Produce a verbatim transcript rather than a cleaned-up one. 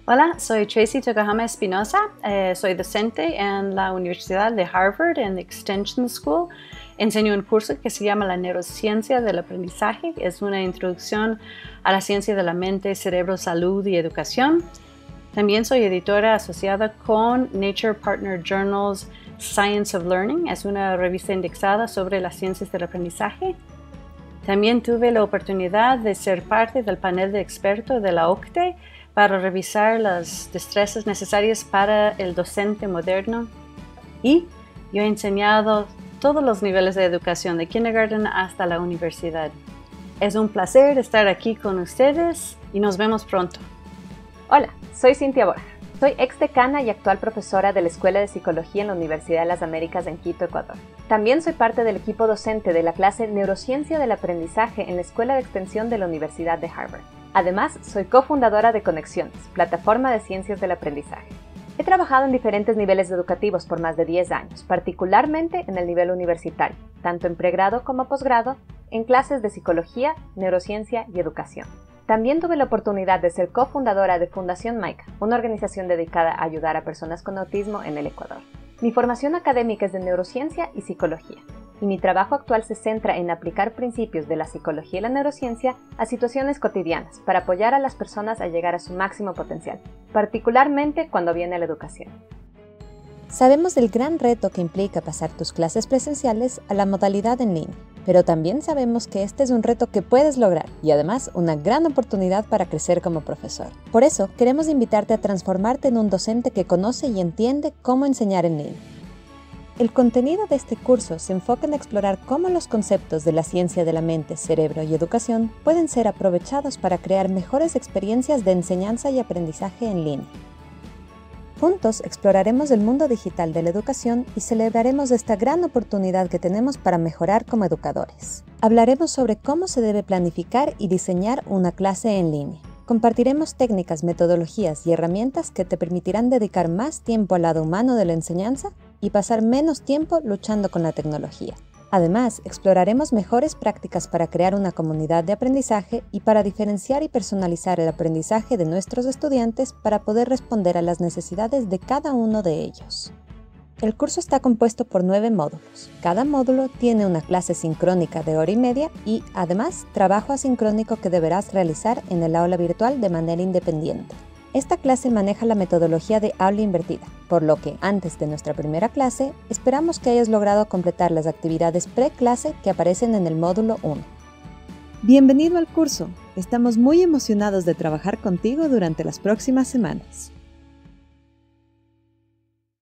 Hola, soy Tracy Tokuhama Espinosa, eh, soy docente en la Universidad de Harvard en the Extension School. Enseño un curso que se llama la Neurociencia del Aprendizaje. Es una introducción a la ciencia de la mente, cerebro, salud y educación. También soy editora asociada con Nature Partner Journal's Science of Learning. Es una revista indexada sobre las ciencias del aprendizaje. También tuve la oportunidad de ser parte del panel de expertos de la O C T E para revisar las destrezas necesarias para el docente moderno. Y yo he enseñado todos los niveles de educación, de kindergarten hasta la universidad. Es un placer estar aquí con ustedes y nos vemos pronto. Hola, soy Cynthia Borja. Soy exdecana y actual profesora de la Escuela de Psicología en la Universidad de las Américas en Quito, Ecuador. También soy parte del equipo docente de la clase Neurociencia del Aprendizaje en la Escuela de Extensión de la Universidad de Harvard. Además, soy cofundadora de Conexiones, plataforma de ciencias del aprendizaje. He trabajado en diferentes niveles educativos por más de diez años, particularmente en el nivel universitario, tanto en pregrado como posgrado, en clases de psicología, neurociencia y educación. También tuve la oportunidad de ser cofundadora de Fundación Maica, una organización dedicada a ayudar a personas con autismo en el Ecuador. Mi formación académica es de neurociencia y psicología, y mi trabajo actual se centra en aplicar principios de la psicología y la neurociencia a situaciones cotidianas para apoyar a las personas a llegar a su máximo potencial, particularmente cuando viene la educación. Sabemos del gran reto que implica pasar tus clases presenciales a la modalidad en línea, pero también sabemos que este es un reto que puedes lograr y además una gran oportunidad para crecer como profesor. Por eso, queremos invitarte a transformarte en un docente que conoce y entiende cómo enseñar en línea. El contenido de este curso se enfoca en explorar cómo los conceptos de la ciencia de la mente, cerebro y educación pueden ser aprovechados para crear mejores experiencias de enseñanza y aprendizaje en línea. Juntos exploraremos el mundo digital de la educación y celebraremos esta gran oportunidad que tenemos para mejorar como educadores. Hablaremos sobre cómo se debe planificar y diseñar una clase en línea. Compartiremos técnicas, metodologías y herramientas que te permitirán dedicar más tiempo al lado humano de la enseñanza y pasar menos tiempo luchando con la tecnología. Además, exploraremos mejores prácticas para crear una comunidad de aprendizaje y para diferenciar y personalizar el aprendizaje de nuestros estudiantes para poder responder a las necesidades de cada uno de ellos. El curso está compuesto por nueve módulos. Cada módulo tiene una clase sincrónica de hora y media y, además, trabajo asincrónico que deberás realizar en el aula virtual de manera independiente. Esta clase maneja la metodología de aula invertida, por lo que, antes de nuestra primera clase, esperamos que hayas logrado completar las actividades pre-clase que aparecen en el módulo uno. Bienvenido al curso. Estamos muy emocionados de trabajar contigo durante las próximas semanas.